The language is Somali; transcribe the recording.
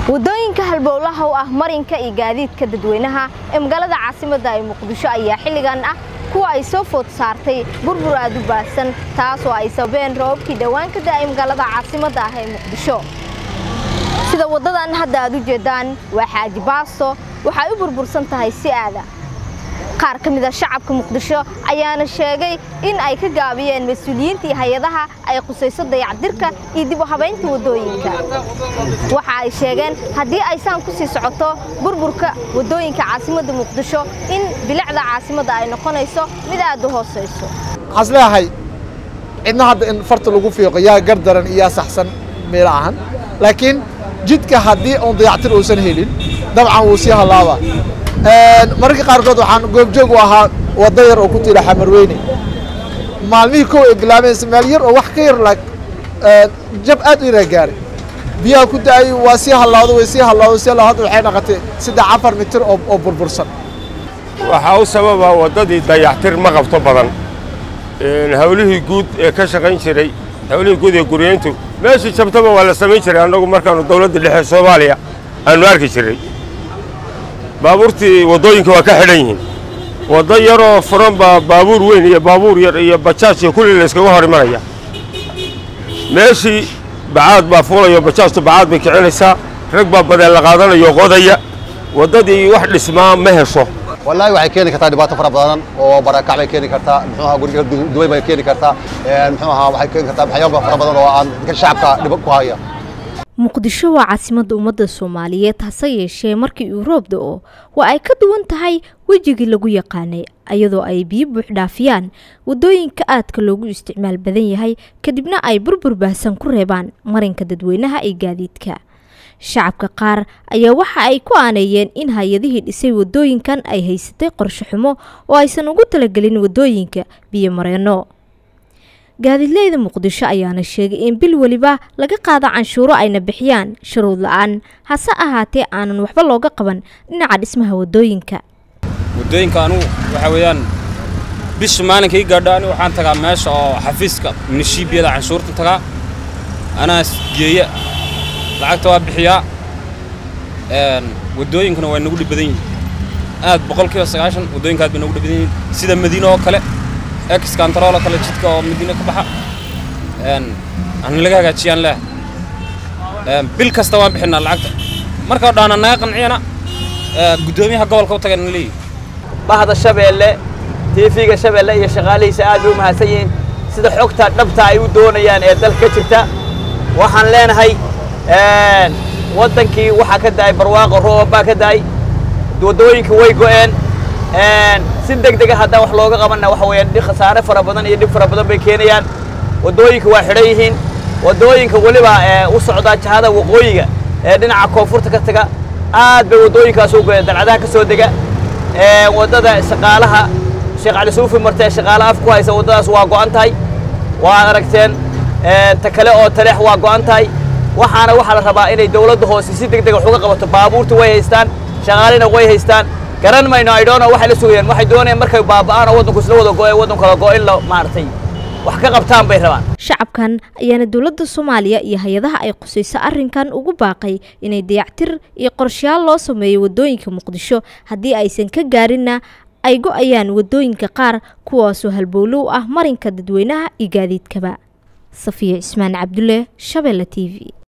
wadooyinka halbowlaha oo ah marinka iyo gaadiidka dadweynaha ee magaalada caasimadda ay Muqdisho ayaa xilligan ah kuwa ay soo food saartay burbur aad u baasan taas oo ay sababeen roobkii dhawaan ka da'ay magaalada caasimadda ah ee Muqdisho sida wadadan hadda aad u jeedaan waxa jibaaso waxay u burbursan tahay si aad qaar ka mid ah shacabka Muqdisho ayaana sheegay in ay ka gaabiyeen mas'uuliyiinta hay'adaha ay qusayso dayactirka iyo dib u habeynta wadooyinka waxa ay sheegeen hadii aysan ku sii socoto burburka wadooyinka caasimadda Muqdisho in bilicda caasimadda ay noqonayso mid aad u hooseyso aslahay cidna hadda in farta lagu fiiqo yaa gardaran iyo saxsan meelahan laakiin jidka hadii oo dayactir uusan helin dabcan wuu si halaaba markii qaarkood waxaan goobjoog u ahaa wada yar oo ku tiila Xamarweyne maalmihii koo ay bilaabeen meel yar oo wax ka yar lag jab aad u yaraagaar biyaha ku daay waa si halaado way si halaado si la hadda waxay noqotay 3-4 mitir oo burbursan waxa uu sababa wadadii dayactir ma qabto badan hawlihii guud ee ka shaqayn jiray hawlihii guud ee guryeyntu meeshii jabtaba waa la sameyn jiray anagu markaanu dawladda dhexe Soomaaliya aanu arki jiray baabuurtii wadooyinka waa ka xidhan yihiin wada yar oo furan baabuur weyn iyo baabuur yar iyo bajaaj iyo kulli la iskaga hor imanaya meeshii bacaad baa fuulayo bajaajtu bacaad bay kicinaysaa rag baa badal la qaadanayo qodaya wadadii wax dhismaa ma hesho wallahi waxay keeni kartaa dhibaato fara badan oo barakac bay keeni kartaa muxuu guriga duway bay keeni kartaa muxuu waxay keeni kartaa waxyaabo fara badan oo aan shacabka dhib ku haya Muqdisho waa caasimadda ummadda Soomaaliyeed hase yeeshee markii uu roob da'o waa ay ka duwan tahay wajigii lagu yaqaanay ayadoo ay biyo buux dhaafiyaan wadooyinka aadka loogu isticmaal badan yahay kadibna ay burbur baahsan ku reebaan marinka dadweynaha ee gaadiidka shacabka qaar ayaa waxa ay ku aaneeyeen in hay'adihii dhisay wadooyinkan ay haysatay qorshe xumo oo aysan ugu talagelin wadooyinka biyo mareeno gaadiidleyda Muqdisho ayaana sheegay in bil waliba laga qaado canshuuro ayna bixiyaan shuruud la'aan hase ahaatee aanan waxba looga qaban dhinaca dhismaha wadooyinka anu waxa weeyaan bish maalinkii gaadhaan waxaan tagaa meesha oo xafiiska munishiibiyada canshuurta tagaa ana geeya lacagta waa bixiyaa wadooyinkana way nagu dhibadan yihiin aad 90% wadooyinkaad bay nagu dhibadan yihiin sida Madiina oo kale ex control kala jidka oo Madiina ka baxa aan laga hagaajiyaan leh bil kasta waan bixinaa lacagta marka dhaana naga qanciyana gudoomiyaha gobolka u tagan leeyahay bahda Shabeelle TV-ga Shabeelle iyo shaqaalihiisa aad u mahadsanyiin sida xogta dhabta ay u doonayaan ee dalka jirta waxaan leenahay wadankii waxa ka daay roob baa ka daay wadooyinka way go'een si degdeg ah hadda wax looga qabanna waxa weeyaan khasaare fara badan iyo dib fara badan bay keenayaan wadooyinka waa xidhan yihiin wadooyinka waliba u socda jahada waqooyiga ee dhinaca koonfurta ka taga aad bay wadooyinkaas u go'een dalcadaha ka soo dega wadada shaqaalaha Sheekh Ali Suufi martay shaqaalaha afku haysa wadadaas waa go'an tahay waa aragteen ta kale oo tareex waa go'an tahay waxaana waxa la rabaa inay dawladda hoose si degdeg ah uga qabato baabuurta way haystaan shaqaalina way haystaan garan mayno ay doonaan waxa la sugayaan waxay doonayaan markay baaba'aan wadanku isla wada go'ay wadan kala go'in la maartay wax ka qabtaan bay rabaan shacabkan ayaana dawladda Soomaaliya iyo hay'adaha ay qusayso arrinkan ugu baaqay inay dayactir iyo qorshayaal loo sameeyo wadooyinka Muqdisho hadii aysan ka gaarinna ay go'ayaan wadooyinka qaar kuwaas oo halbowlow ah marinka dadweynaha iyo gaadiidkaba Safiya Ismaan Cabdulle Shabeelle TV